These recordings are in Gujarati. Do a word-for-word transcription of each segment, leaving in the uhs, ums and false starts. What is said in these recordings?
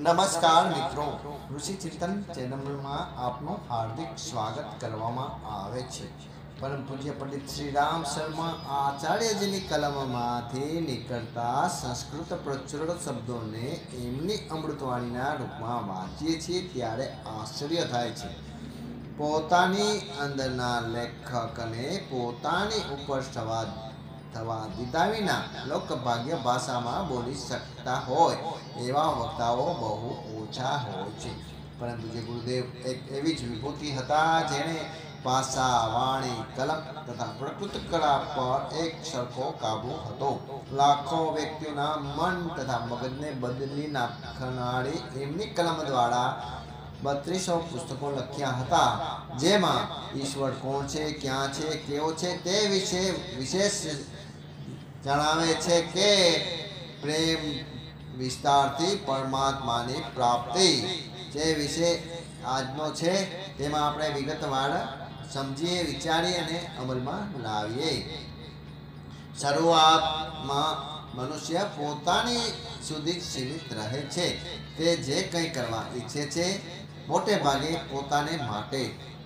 નમસ્કાર મિત્રો, ઋષિ ચિંતન ચેનલમાં આપનું હાર્દિક સ્વાગત કરવામાં આવે છે. પરમ પૂજ્ય પંડિત શ્રી રામ શર્મા આચાર્યજીની કલમમાંથી નીકળતા સંસ્કૃત પ્રચુર શબ્દોને એમની અમૃતવાણીના રૂપમાં વાંચીએ છીએ ત્યારે આશ્ચર્ય થાય છે. પોતાની અંદરના લેખકને પોતાની ઉપર સવાદ થવા દીધા વિના લોકભાગ્ય ભાષામાં બોલી શકતા હોય એવા વક્તાઓ બહુ ઓછા હોય છે. પરંતુ જે ગુરુદેવ એક એવી જ વિભૂતિ હતા જેણે ભાષા, વાણી, કલમ તથા પ્રકૃત કળા પર એક સરખો કાબુ હતો. લાખો વ્યક્તિઓના મન તથા મગજને બદલી નાખનારી એમની કલમ દ્વારા બત્રીસો પુસ્તકો લખ્યા હતા, જેમાં ઈશ્વર કોણ છે, ક્યાં છે, કેવો છે તે વિશે વિશેષ જણાવે છે કે પ્રેમ વિસ્તારથી પરમાત્માની પ્રાપ્તિ જે વિશે આજનો છે તેમાં આપણે વિગતવાર સમજીએ, વિચારીએ અને અમલમાં લાવીએ. શરૂઆતમાં મનુષ્ય પોતાની સુધી સીમિત રહે છે. તે જે કંઈ કરવા ઈચ્છે છે મોટે ભાગે પોતાને માટે.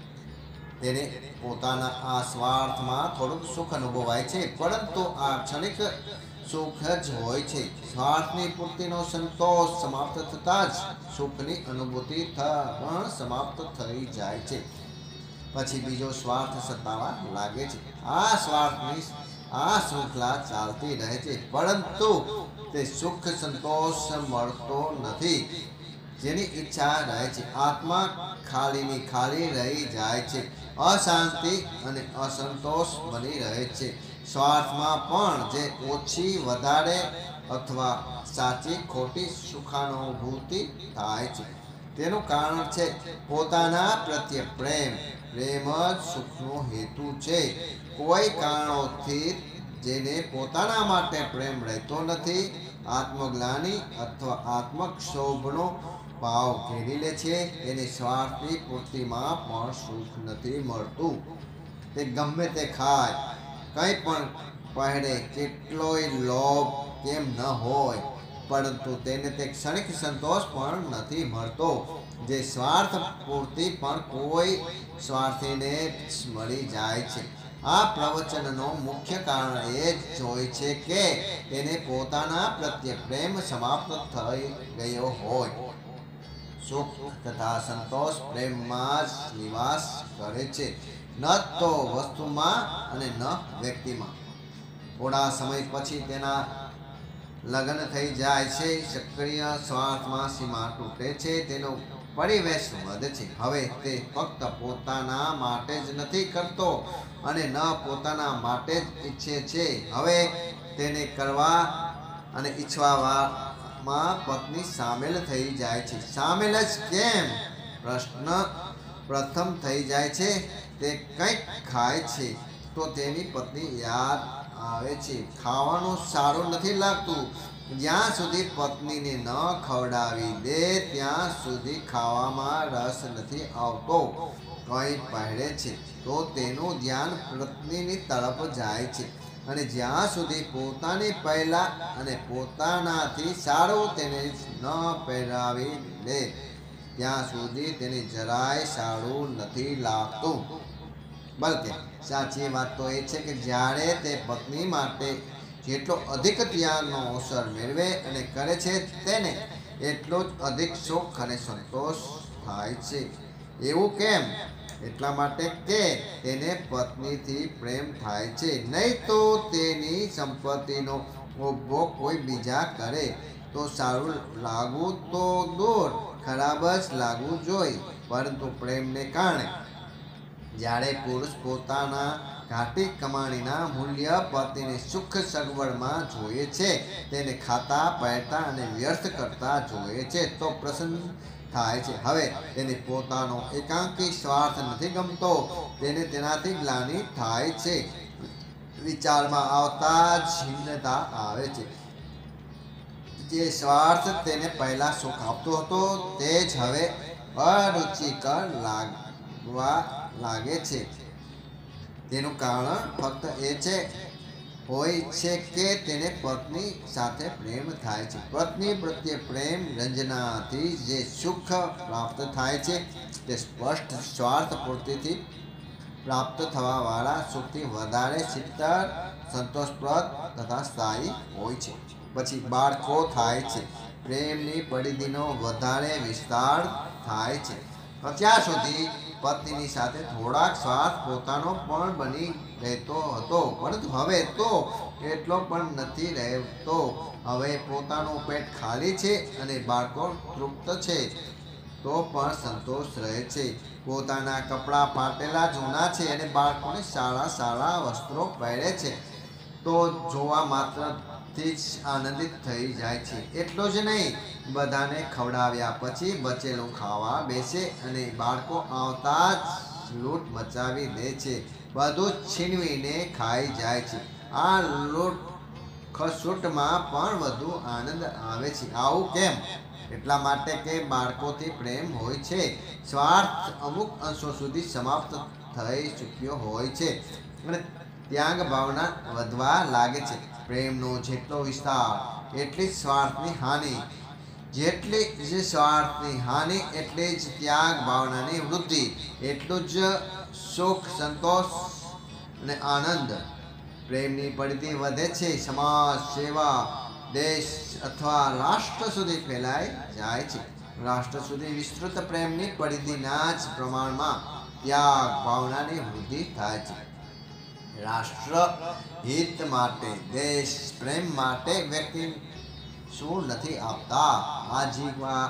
તેને પોતાના આ સ્વાર્થમાં થોડુંક સુખ અનુભવાય છે, પરંતુ આ ક્ષણિક સુખ જ હોય છે. સ્વાર્થની પૂર્તિનો સંતોષ સમાપ્ત થતાં જ સુખની અનુભૂતિ પણ સમાપ્ત થઈ જાય છે. પછી બીજો સ્વાર્થ સતાવા લાગે છે. આ સ્વાર્થની આ શૃંખલા ચાલતી રહે છે, પરંતુ તે સુખ સંતોષ મળતો નથી જેની ઈચ્છા રહે છે. આત્મા ખાલીની ખાલી રહી જાય છે, અશાંતિ અને અસંતોષ બની રહે છે. સ્વાર્થમાં પણ જે ઓછી વધારે અથવા સાચી ખોટી સુખાનુભૂતિ થાય છે તેનું કારણ છે પોતાના પ્રત્યે પ્રેમ. પ્રેમ જ સુખનો હેતુ છે. કોઈ કારણોથી જેને પોતાના માટે પ્રેમ રહેતો નથી, આત્મગ્લાનિ અથવા આત્મક્ષોભનો ભાવ ઘેરી લે છે, એને સ્વાર્થની પૂર્તિમાં પણ સુખ નથી મળતું. તે ગમે તે ખાય, કંઈ પણ પહેરે, કેટલોય લોભ કેમ ન હોય, પરંતુ તેને તે ક્ષણિક સંતોષ પણ નથી મળતો જે સ્વાર્થ પૂર્તિ પણ કોઈ સ્વાર્થીને મળી જાય છે. આ પ્રવચનનો મુખ્ય કારણ એ જ હોય છે કે તેને પોતાના પ્રત્યે પ્રેમ સમાપ્ત થઈ ગયો હોય. સુખ તથા સંતોષ પ્રેમમાં જ નિવાસ કરે છે, ન તો વસ્તુમાં અને ન વ્યક્તિમાં. થોડા સમય પછી તેના લગ્ન થઈ જાય છે. સક્રિય સ્વાર્થમાં સીમા તૂટે છે, તેનો પરિવેશ વધે છે. હવે તે ફક્ત પોતાના માટે જ નથી કરતો અને ન પોતાના માટે જ ઈચ્છે છે. હવે તેને કરવા અને ઈચ્છવામાં પત્ની સામેલ થઈ જાય છે. સામેલ જ કેમ? પ્રશ્ન પ્રથમ થઈ જાય છે. તે કંઈક ખાય છે તો તેની પત્ની યાદ આવે છે. ખાવાનું સારું નથી લાગતું. જ્યાં સુધી પત્નીને ન ખવડાવી દે ત્યાં સુધી ખાવામાં રસ નથી આવતો. કંઈ પહેરે છે તો તેનું ધ્યાન પત્નીની તરફ જાય છે, અને જ્યાં સુધી પોતાની પહેલા અને પોતાનાથી સારું તેને ન પહેરાવી દે ત્યાં સુધી તેને જરાય સારું નથી લાગતું. બલકે સાચી વાત તો એ છે કે જ્યારે તે પત્ની માટે જેટલો અધિક ત્યાગનો અવસર મેળવે અને કરે છે તેને એટલો જ અધિક સુખ અને સંતોષ થાય છે. એવું કેમ? એટલા માટે કે તેને પત્નીથી પ્રેમ થાય છે, નહીં તો તેની સંપત્તિનો ઉપભોગ કોઈ બીજા કરે તો સારું લાગવું તો દૂર, ખરાબ જ લાગવું જોઈએ. પરંતુ પ્રેમને કારણે જ્યારે પુરુષ પોતાના ઘાટી કમાણીના મૂલ્ય પતિને સુખ સગવડમાં જોઈએ છે, તેને ખાતા, પહેરતા અને વ્યર્થ કરતા જોઈએ છે તો પ્રસન્ન થાય છે. હવે તેને પોતાનો એકાંકી સ્વાર્થ નથી ગમતો, તેને તેનાથી ગ્લાનિ થાય છે. વિચારમાં આવતા જ ખિન્નતા આવે છે. જે સ્વાર્થ તેને પહેલા સુખ આપતો હતો તે જ હવે અરુચિકર લાગવા લાગે છે. તેનું કારણ ફક્ત એ છે હોય છે કે તેને પત્ની સાથે પ્રેમ થાય છે. પત્ની પ્રત્યે પ્રેમ રંજનાથી જે સુખ પ્રાપ્ત થાય છે તે સ્પષ્ટ સ્વાર્થ પૂર્તિથી પ્રાપ્ત થવાવાળા સુખથી વધારે શીતળ, સંતોષપ્રદ તથા સ્થાયી હોય છે. પછી બાળકો થાય છે. પ્રેમની પરિધિનો વધારે વિસ્તાર થાય છે. અત્યાર સુધી પત્નીની સાથે થોડાક સ્વાર્થ પોતાનો પણ બની રહેતો હતો, પરંતુ હવે તો એટલો પણ નથી રહેતો. હવે પોતાનું પેટ ખાલી છે અને બાળકો તૃપ્ત છે તો પણ સંતોષ રહે છે. પોતાના કપડાં ફાટેલા જૂના છે અને બાળકોને સારા સારા વસ્ત્રો પહેરે છે તો જોવા માત્રથી જ આનંદિત થઈ જાય છે. એટલું જ નહીં, બધાને ખવડાવ્યા પછી બચેલું ખાવા બેસે અને બાળકો આવતા જ લૂંટ મચાવી દે છે. બધું છીનવીને ખાઈ જાય છે. આ લૂંટ ખસૂટમાં પણ વધુ આનંદ આવે છે. આવું કેમ? એટલા માટે કે બાળકોથી પ્રેમ હોય છે. સ્વાર્થ અમુક અંશો સુધી સમાપ્ત થઈ ચૂક્યો હોય છે અને ત્યાગ ભાવના વધવા લાગે છે. પ્રેમનો જેટલો વિસ્તાર એટલી જ સ્વાર્થની હાનિ, જેટલી જ સ્વાર્થની હાનિ એટલી જ ત્યાગ ભાવનાની વૃદ્ધિ, એટલું જ સુખ, સંતોષ અને આનંદ. પ્રેમની પરિધિ વધે છે, સમાજ, સેવા, દેશ અથવા રાષ્ટ્ર સુધી ફેલાઈ જાય છે. રાષ્ટ્ર સુધી વિસ્તૃત પ્રેમની પરિધિના જ પ્રમાણમાં ત્યાગ ભાવનાની વૃદ્ધિ થાય છે. રાષ્ટ્ર હિત માટે, દેશ પ્રેમ માટે વ્યક્તિ શું નથી આપતા? આજીવિકા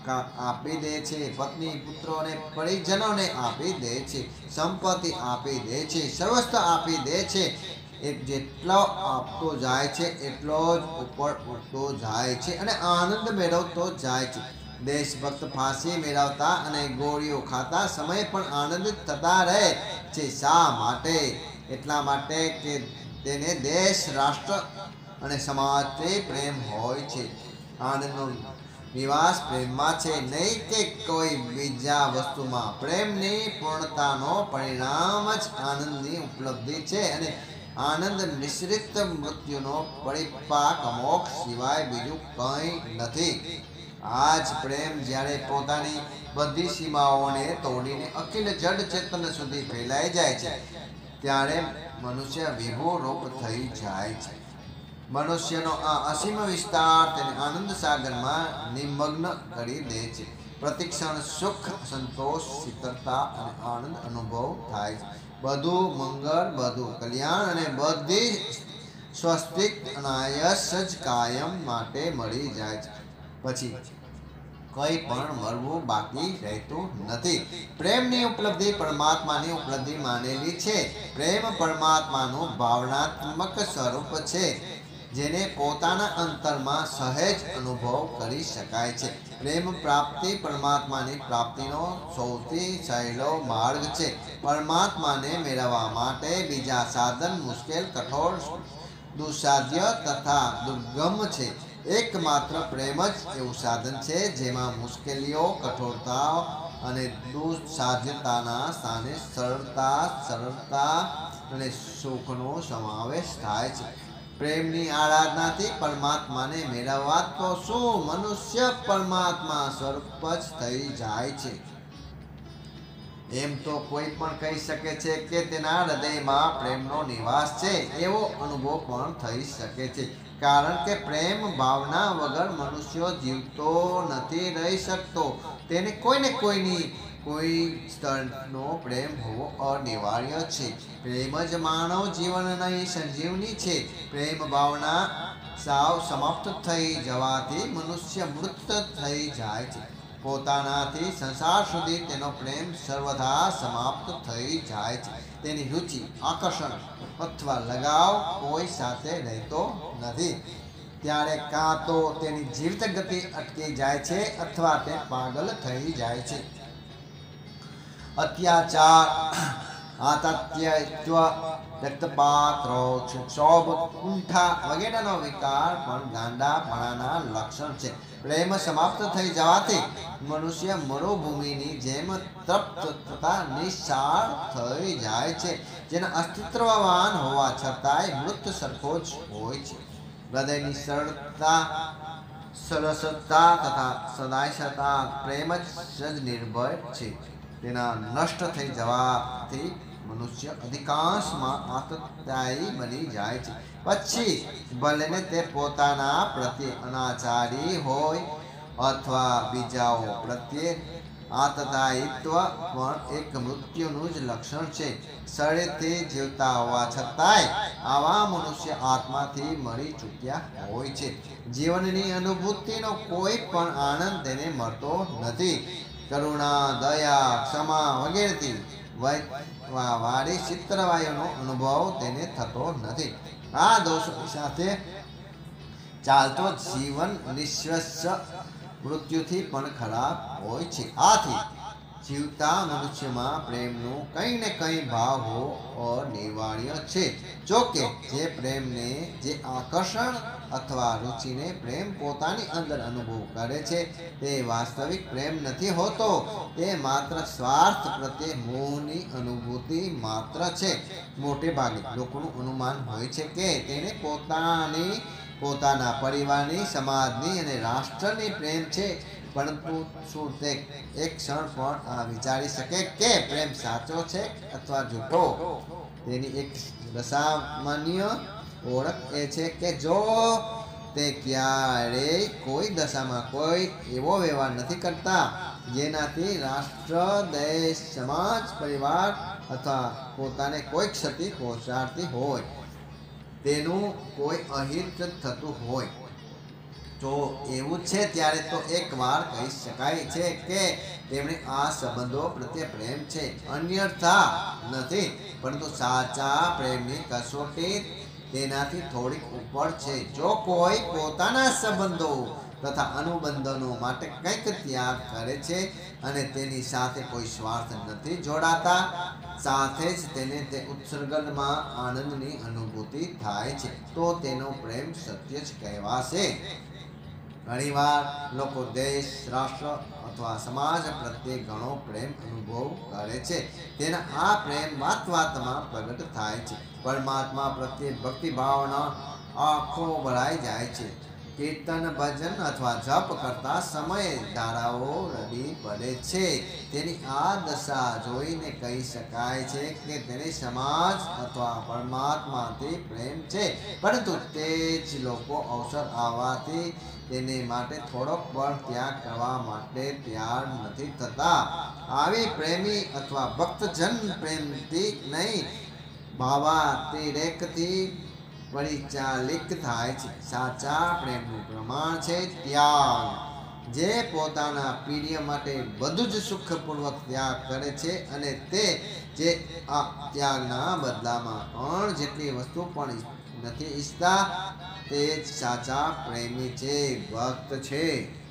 આપી દે છે, પત્ની, પુત્રો અને પરિજનોને આપી દે છે, સંપત્તિ આપી દે છે, સર્વસ્વ આપી દે છે. એક જેટલો આપતો જાય છે એટલો જ ઉપર ઉઠતો જાય છે અને આનંદ મેળવતો જાય છે. દેશભક્ત ફાંસી મેળવતા અને ગોળીઓ ખાતા સમયે પણ આનંદિત થતા રહે છે. શા માટે? એટલા માટે કે તેને દેશ, રાષ્ટ્ર અને સમાજથી પ્રેમ હોય છે. આનંદનો નિવાસ પ્રેમમાં છે, નહીં કે કોઈ બીજા વસ્તુમાં. પ્રેમની પૂર્ણતાનો પરિણામ જ આનંદની ઉપલબ્ધિ છે અને આનંદ મિશ્રિત મૃત્યુનો પરિપાક મોક્ષ સિવાય બીજું કંઈ નથી. આ જ પ્રેમ જ્યારે પોતાની બધી સીમાઓને તોડીને અખિલ જડ ચેતન સુધી ફેલાઈ જાય છે ત્યારે મનુષ્ય વિભુ રૂપ થઈ જાય છે. મનુષ્યનો આ અસીમ વિસ્તાર તેને આનંદ સાગરમાં નિમગ્ન કરી દે છે. પ્રતિક્ષણ સુખ, સંતોષ, શીતળતા અને આનંદ અનુભવ થાય છે. બધું મંગળ, બધું કલ્યાણ અને બધી સ્વસ્તિક અનાયસ જ કાયમ માટે મળી જાય છે. પછી કંઈ પણ મળવું બાકી રહેતું નથી. પ્રેમની ઉપલબ્ધિ પરમાત્માની ઉપલબ્ધિ માનેલી છે. પ્રેમ પરમાત્માનું ભાવનાત્મક સ્વરૂપ છે જેને પોતાના અંતરમાં સહેજ અનુભવ કરી શકાય છે. પ્રેમ પ્રાપ્તિ પરમાત્માની પ્રાપ્તિનો સૌથી સહેલો માર્ગ છે. પરમાત્માને મેળવવા માટે બીજા સાધન મુશ્કેલ, કઠોર, દુસ્સાધ્ય તથા દુર્ગમ છે. એકમાત્ર પ્રેમ જ એવું સાધન છે જેમાં મુશ્કેલીઓ, કઠોરતા અને દુસ્સાધ્યતાના સ્થાને સરળતા, સરળતા અને સુખનો સમાવેશ થાય છે. પ્રેમની આરાધનાથી પરમાત્માને મેળવવા તો શું, મનુષ્ય પરમાત્મા સ્વરૂપ જ થઈ જાય છે. એમ તો કોઈ પણ કહી શકે છે કે તેના હૃદયમાં પ્રેમનો નિવાસ છે, એવો અનુભવ પણ થઈ શકે છે. કારણ કે પ્રેમ ભાવના વગર મનુષ્ય જીવતો નથી રહી શકતો. તેને કોઈને કોઈની કોઈ સ્તરનો પ્રેમ હોવો અનિવાર્ય છે. પ્રેમ જ માનવ જીવનની સંજીવની છે. પ્રેમ ભાવના સાવ સમાપ્ત થઈ જવાથી મનુષ્ય મૃત થઈ જાય છે. પોતાનાથી સંસાર સુધી તેનો પ્રેમ સર્વથા સમાપ્ત થઈ જાય છે. તેની રુચિ, આકર્ષણ અથવા લગાવ કોઈ સાથે રહેતો નથી. ત્યારે કાં તો તેની જીવિત ગતિ અટકી જાય છે અથવા તે પાગલ થઈ જાય છે. અત્યાચાર આતત્યત્વ, રક્તપાત, રોગ, ક્ષોભ, કુંઠા વગેરેનો વિકાર પણ ગાંડાપણાના લક્ષણ છે. પ્રેમ સમાપ્ત થઈ જવાથી મનુષ્ય મરુભૂમિની જેમ તૃપ્ત તથા નિશાળ થઈ જાય છે, જેના અસ્તિત્વવાન હોવા છતાંય મૃત સરખો જ હોય છે. હૃદયની સરળતા, સરસતા તથા સદાયતા પ્રેમ જ નિર્ભય છે. તેના નષ્ટ થઈ જવાથી મનુષ્ય અધિકાંશમાં આતતાયી બની જાય છે. પછી ભલેને તે પોતાના પ્રત્યે અનાચારી હોય અથવા બીજાઓ પ્રત્યે. આતતાયિત્વ પણ એક મૃત્યુનું જ લક્ષણ છે. શરીરથી જીવતા હોવા છતાંય આવા મનુષ્ય આત્માથી મરી ચૂક્યા હોય છે. જીવનની અનુભૂતિનો કોઈ પણ આનંદ તેને મળતો નથી. કરુણા, દયા, ક્ષમા વગેરેથી વાળી ચિત્રવાયુનો અનુભવ તેને થતો નથી. આ દોષોની સાથે ચાલતો જીવન નિશ્વસ્ય મૃત્યુથી પણ ખરાબ હોય છે. આથી જીવતા મનુષ્યમાં પ્રેમનો કંઈ ને કંઈ ભાવ હોવો અનિવાર્ય છે. જોકે જે પ્રેમને, જે આકર્ષણ અથવા રુચિને પ્રેમ પોતાની અંદર અનુભવ કરે છે તે વાસ્તવિક પ્રેમ નથી હોતો. તે માત્ર સ્વાર્થ પ્રત્યે મોહની અનુભૂતિ માત્ર છે. મોટે ભાગે લોકોનું અનુમાન હોય છે કે તેને પોતાની પોતાના પરિવારની, સમાજની અને રાષ્ટ્રની પ્રેમ છે. પરંતુ શું તે એક ક્ષણ પણ આ વિચારી શકે કે પ્રેમ સાચો છે અથવા જૂઠો? તેની એક રસામાન્ય ઓળખ એ છે કે જો તે ક્યારેય કોઈ દશામાં કોઈ એવો વ્યવહાર નથી કરતા જેનાથી રાષ્ટ્ર, દેશ, સમાજ, પરિવાર અથવા પોતાને કોઈ ક્ષતિ પહોંચાડતી હોય, તેનું કોઈ અહિત થતું હોય. જો એવું છે ત્યારે તો એક વાર કહી શકાય છે કે તેમણે આ સંબંધો પ્રત્યે પ્રેમ છે, અન્યથા નથી. પરંતુ સાચા પ્રેમની કસોટી તેનાથી થોડીક ઉપર છે. જો કોઈ પોતાના સંબંધો તથા અનુબંધનો માટે કંઈક ત્યાગ કરે છે અને તેની સાથે કોઈ સ્વાર્થ નથી જોડાતા, સાથે જ તેને તે ઉત્સર્ગમાં આનંદની અનુભૂતિ થાય છે, તો તેનો પ્રેમ સત્ય જ કહેવાશે. ઘણીવાર લોકો દેશ, રાષ્ટ્ર અથવા સમાજ પ્રત્યે ઘણો પ્રેમ અનુભવ કરે છે. તેના આ પ્રેમ વાત વાતમાં પ્રગટ થાય છે. પરમાત્મા પ્રત્યે ભક્તિભાવના આંખો ભરાઈ જાય છે. કીર્તન, ભજન અથવા જપ કરતા સમયે ધારાઓ રડી પડે છે. તેની આ દશા જોઈને કહી શકાય છે કે તેને સમાજ અથવા પરમાત્માથી પ્રેમ છે. પરંતુ તે જ લોકો અવસર આવવાથી તેને માટે થોડોક પણ ત્યાગ કરવા માટે તૈયાર નથી થતા. આવી પ્રેમી અથવા ભક્તજન પ્રેમથી નહીં, ભાવાતિરેકથી પરિચાલિત થાય છે. સાચા પ્રેમનું પ્રમાણ છે ત્યાગ. જે પોતાના પ્રિય માટે બધું જ સુખપૂર્વક ત્યાગ કરે છે અને તે જે આ ત્યાગના બદલામાં પણ જેટલી વસ્તુ પણ નથી ઈચ્છતા, તે જ સાચા પ્રેમી છે, ભક્ત છે.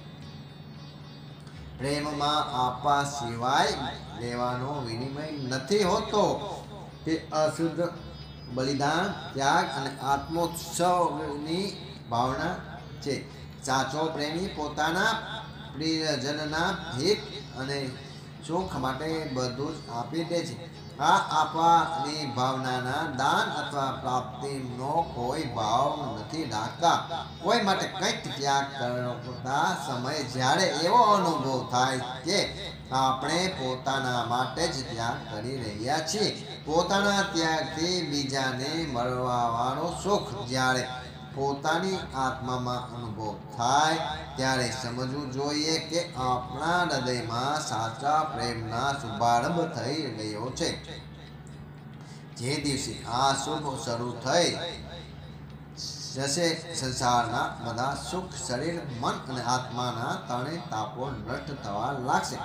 પ્રેમમાં આપવા સિવાય લેવાનો વિનિમય નથી હોતો. તે અશુદ્ધ બલિદાન, ત્યાગ અને આત્મોત્સવની ભાવના છે. સાચો પ્રેમી પોતાના પ્રિયજનના હિત અને સુખ માટે બધું જ આપી દે છે. આ આપવાની ભાવનાના દાન અથવા પ્રાપ્તિનો કોઈ ભાવ નથી રાખતા. કોઈ માટે કંઈક ત્યાગ કરતા સમયે જ્યારે એવો અનુભવ થાય કે આપણે પોતાના માટે જ ત્યાગ કરી રહ્યા છીએ, પોતાના ત્યાગથી બીજાને મળવાવાળું સુખ જ્યારે પોતાની આત્મામાં અનુભવ થાય, ત્યારે સમજવું જોઈએ કે આપણા હૃદયમાં સાચા પ્રેમના શુભારંભ થઈ ગયો છે. જે દિવસે આ શુભ શરૂ થઈ જશે, સંસારના બધા સુખ, શરીર, મન અને આત્માના ત્રણેય તાપો નષ્ટ થવા લાગશે.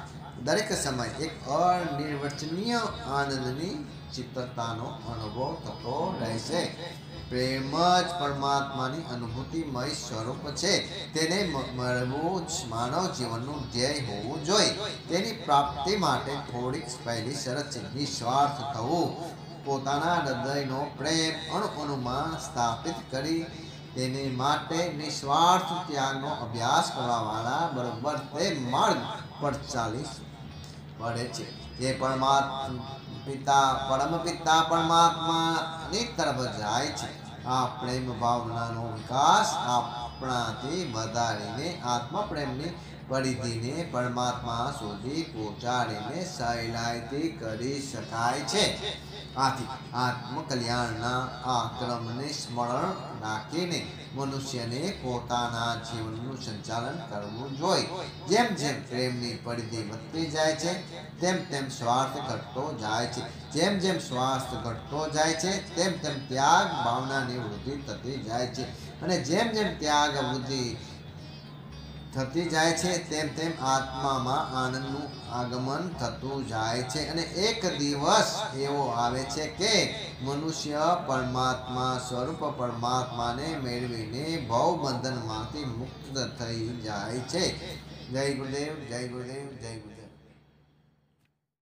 દરેક સમય એક અનિર્વચનીય આનંદની ચિત્તતાનો અનુભવ થતો રહેશે. પ્રેમ જ પરમાત્માની અનુભૂતિમય સ્વરૂપ છે. તેને મળવું જ માનવ જીવનનું ધ્યેય હોવું જોઈએ. તેની પ્રાપ્તિ માટે થોડીક પહેલી શરત છે નિસ્વાર્થ થવું. પોતાના હૃદયનો પ્રેમ અણુ-અણુમાં સ્થાપિત કરી તેને માટે નિસ્વાર્થ ત્યાગનો અભ્યાસ કરવાવાળા બરોબર તે માર્ગ પર ચાલી પડે છે. જે પરમાત્મા પિતા પરમ પિતા પરમાત્માની તરફ જાય છે. આ પ્રેમ ભાવનાનો વિકાસ આપણાથી વધારીને આત્મા પ્રેમની પરિધિને પરમાત્મા સુધી પહોંચાડીને સહેલાઈથી કરી શકાય છે. આથી આત્મકલ્યાણના આ ક્રમને સ્મરણ રાખીને મનુષ્યને પોતાના જીવનનું સંચાલન કરવું જોઈએ. જેમ જેમ પ્રેમની પરિધિ વધતી જાય છે તેમ તેમ સ્વાર્થ ઘટતો જાય છે. જેમ જેમ સ્વાર્થ ઘટતો જાય છે તેમ તેમ ત્યાગ ભાવનાની વૃદ્ધિ થતી જાય છે. અને જેમ જેમ ત્યાગ વૃદ્ધિ થતી જાય છે તેમ તેમ આત્મામાં આનંદનું આગમન થતું જાય છે. અને એક દિવસ એવો આવે છે કે મનુષ્ય પરમાત્મા સ્વરૂપ પરમાત્માને મેળવીને ભવબંધનમાંથી મુક્ત થઈ જાય છે. જય ગુરુદેવ, જય ગુરુદેવ, જય ગુરુદેવ.